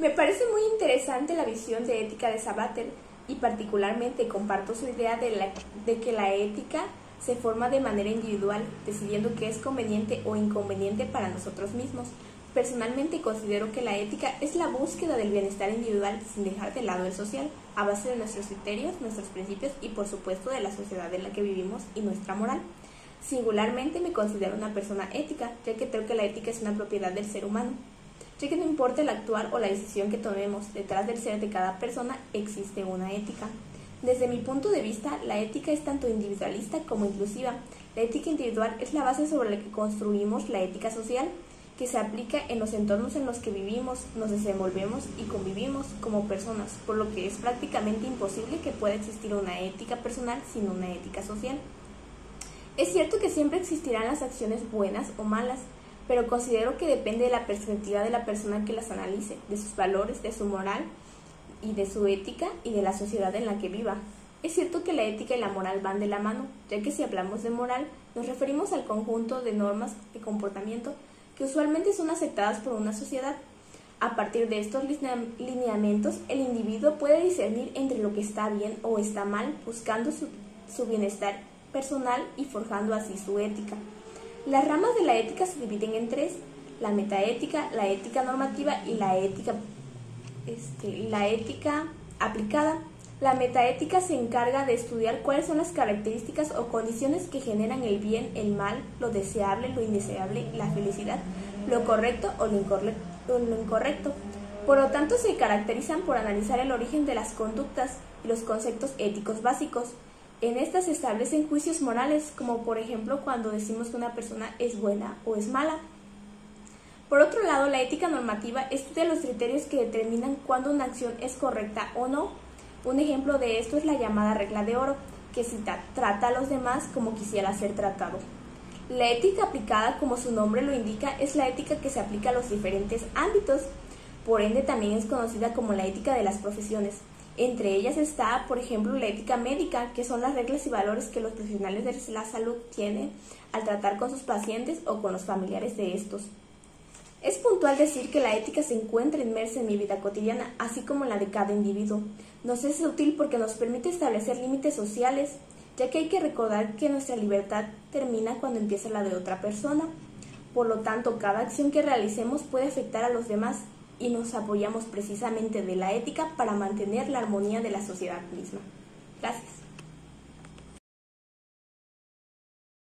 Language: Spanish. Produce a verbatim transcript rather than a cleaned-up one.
Me parece muy interesante la visión de ética de Sabater y particularmente comparto su idea de, la, de que la ética se forma de manera individual, decidiendo qué es conveniente o inconveniente para nosotros mismos. Personalmente considero que la ética es la búsqueda del bienestar individual sin dejar de lado el social, a base de nuestros criterios, nuestros principios y por supuesto de la sociedad en la que vivimos y nuestra moral. Singularmente me considero una persona ética, ya que creo que la ética es una propiedad del ser humano. Ya que no importa el actuar o la decisión que tomemos, detrás del ser de cada persona existe una ética. Desde mi punto de vista, la ética es tanto individualista como inclusiva. La ética individual es la base sobre la que construimos la ética social, que se aplica en los entornos en los que vivimos, nos desenvolvemos y convivimos como personas, por lo que es prácticamente imposible que pueda existir una ética personal sin una ética social. Es cierto que siempre existirán las acciones buenas o malas, pero considero que depende de la perspectiva de la persona que las analice, de sus valores, de su moral y de su ética y de la sociedad en la que viva. Es cierto que la ética y la moral van de la mano, ya que si hablamos de moral, nos referimos al conjunto de normas de comportamiento que usualmente son aceptadas por una sociedad. A partir de estos lineamientos, el individuo puede discernir entre lo que está bien o está mal, buscando su, su bienestar personal y forjando así su ética. Las ramas de la ética se dividen en tres: la metaética, la ética normativa y la ética, este, la ética aplicada. La metaética se encarga de estudiar cuáles son las características o condiciones que generan el bien, el mal, lo deseable, lo indeseable, la felicidad, lo correcto o lo incorrecto. O lo incorrecto. Por lo tanto, se caracterizan por analizar el origen de las conductas y los conceptos éticos básicos. En estas se establecen juicios morales, como por ejemplo cuando decimos que una persona es buena o es mala. Por otro lado, la ética normativa estudia los criterios que determinan cuándo una acción es correcta o no. Un ejemplo de esto es la llamada regla de oro, que cita, trata a los demás como quisiera ser tratado. La ética aplicada, como su nombre lo indica, es la ética que se aplica a los diferentes ámbitos. Por ende, también es conocida como la ética de las profesiones. Entre ellas está, por ejemplo, la ética médica, que son las reglas y valores que los profesionales de la salud tienen al tratar con sus pacientes o con los familiares de estos. Es puntual decir que la ética se encuentra inmersa en mi vida cotidiana, así como en la de cada individuo. Nos es útil porque nos permite establecer límites sociales, ya que hay que recordar que nuestra libertad termina cuando empieza la de otra persona. Por lo tanto, cada acción que realicemos puede afectar a los demás y nos apoyamos precisamente de la ética para mantener la armonía de la sociedad misma. Gracias.